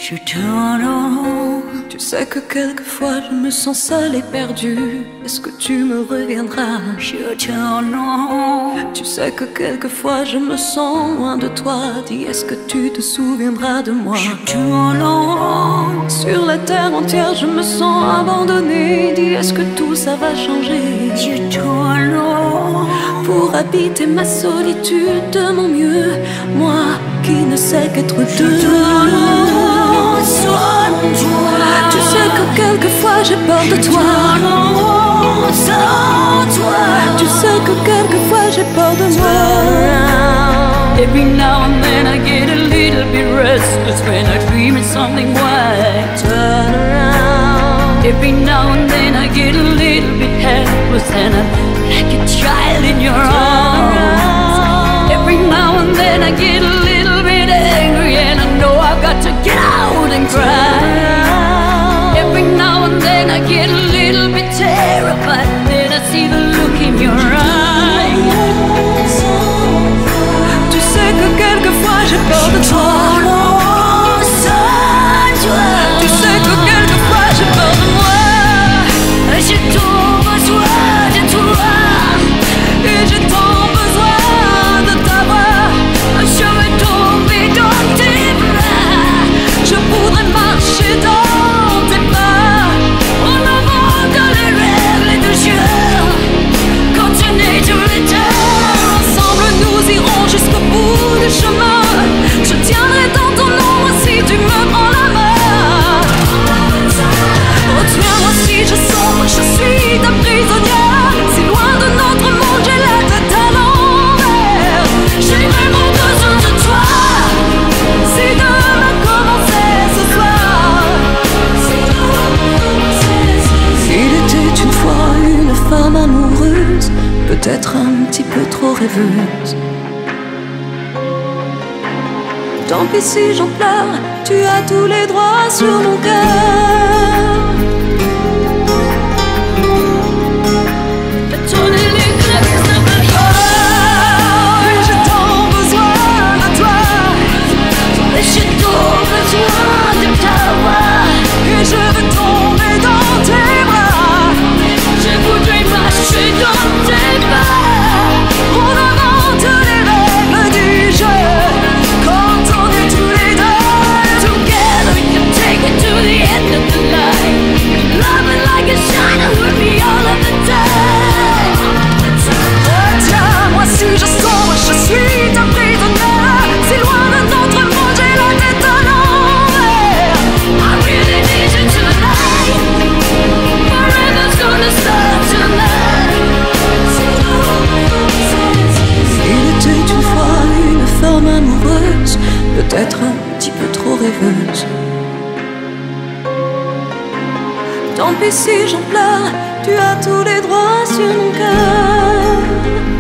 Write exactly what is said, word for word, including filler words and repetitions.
Je tourne. Tu sais que quelquefois je me sens seule et perdue. Est-ce que tu me reviendras? Je tourne. Tu sais que quelquefois je me sens loin de toi. Dis, est-ce que tu te souviendras de moi? Je tourne. Sur la terre entière je me sens abandonnée. Dis, est-ce que tout ça va changer? Je tourne. Pour habiter ma solitude de mon mieux, moi qui ne sais qu'être deux. Tu sais que quelquefois j'ai peur de toi. Tu sais que quelquefois j'ai peur de moi. Every now and then I get a little bit restless when I dream of something white. Turn around. Every now and then I get a little bit helpless and I'm like a child in your arms. Every now and then I get a little bit angry and I know I've got to get out and cry. Every now and then I get a little bit terrified, then I see the look in your eyes. Tu sais que quelquefois j'ai peur de toi. Tu sais que quelquefois j'ai peur de moi. J'ai tant besoin de toi. Et j'ai tant besoin de t'avoir. Je veux tomber dans tes bras. Je voudrais marcher dans tes bras. En avant dans les rêves et de jeux. Continuer tout le temps. Ensemble nous irons jusqu'au bout du chemin. Je tiendrai dans ton ombre si tu me prends la main. Retiens-moi si je sombre, je suis ta prisonnière. Si loin de notre monde, j'ai la tête à l'envers. J'ai vraiment besoin de toi. Si demain commençait ce soir. Il était une fois une femme amoureuse, peut-être un petit peu trop rêveuse. Tant pis si j'en pleure, tu as tous les droits sur mon cœur. Peut-être un petit peu trop rêveuse. Tant pis si j'en pleure, tu as tous les droits sur mon cœur.